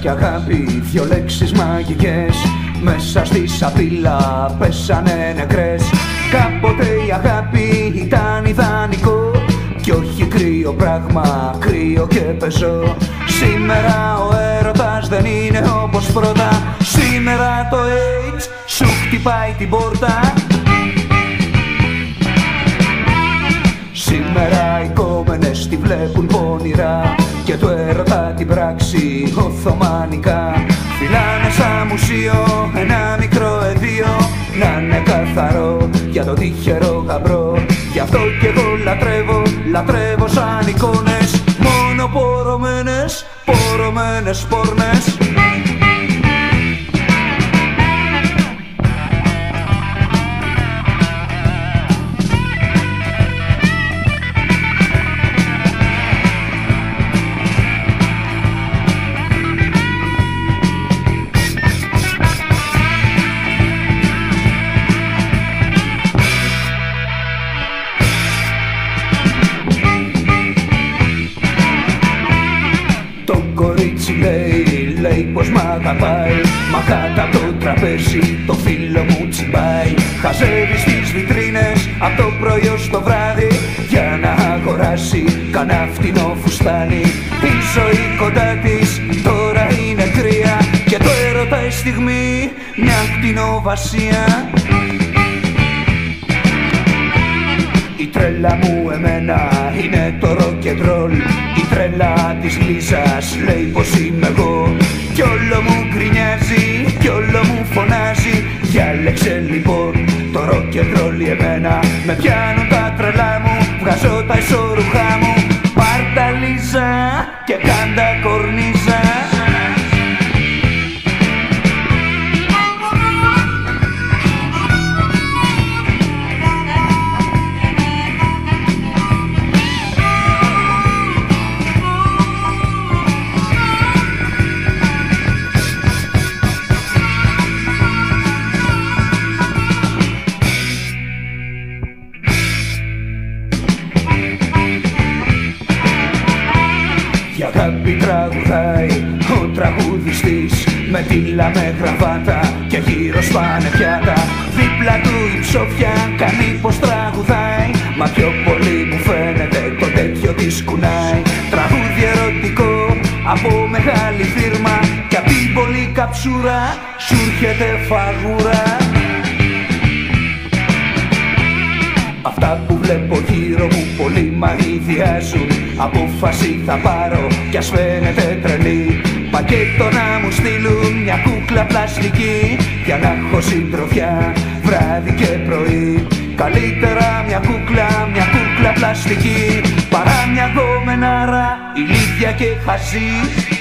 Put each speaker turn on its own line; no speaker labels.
και αγάπη, δυο λέξεις μαγικές μέσα στη σαπίλα πέσανε νεκρές. Κάποτε η αγάπη ήταν ιδανικό κι όχι κρύο πράγμα, κρύο και πεζό. Σήμερα ο έρωτας δεν είναι όπως πρώτα. Σήμερα το AIDS σου χτυπάει την πόρτα. Σήμερα οι κόμενες τη βλέπουν πονηρά και το έρωτα την πράξη οθωμανικά. Φυλάνε στα μουσείο ένα μικρό εδίο να είναι καθαρό για το τυχερό γαμπρό. Γι' αυτό κι εγώ λατρεύω, λατρεύω σαν εικόνες μόνο πορωμένες, πορωμένες πόρνες. Λέει πως μ' αγαπάει, μα κάτω απ' το τραπέζι το φίλο μου τσιμπάει. Χαζεύει στις βιτρίνες απ' το πρωί ως το βράδυ για να αγοράσει κανένα φτηνό φουστάνι. Η ζωή κοντά της τώρα είναι κρύα και το έρωτα η στιγμή μια κτηνοβασία. Η τρέλα μου εμένα είναι το rock and roll. Η τρέλα της Λίζας λέει πως είμαι εγώ. Κι όλο μου γκρινιάζει, κι όλο μου φωνάζει. Διάλεξε λοιπόν το rock and roll εμένα. Με πιάνουν τα τρελά μου, βγάζω τα ισόρουχά μου. Πάρ' τα Λίζα και κάντα κορνίζα. Η αγάπη τραγουδάει ο τραγουδιστής με τίλα με γραβάτα και γύρω σπάνε πιάτα. Δίπλα του η ψόφια κάνει πως τραγουδάει, μα πιο πολύ μου φαίνεται το τέτοιο της κουνάει. Τραγούδι ερωτικό από μεγάλη φίρμα κι απ' την πολύ καψούρα σου έρχεται φαγούρα. Αυτά που βλέπω γύρω μου πολύ μ' αηδιάζουν. Απόφαση θα πάρω κι ας φαίνεται τρελή. Πακέτο να μου στείλουν μια κούκλα πλαστική για να έχω συντροφιά βράδυ και πρωί. Καλύτερα μια κούκλα πλαστική παρά μια γκόμενάρα ηλίθια και χαζή.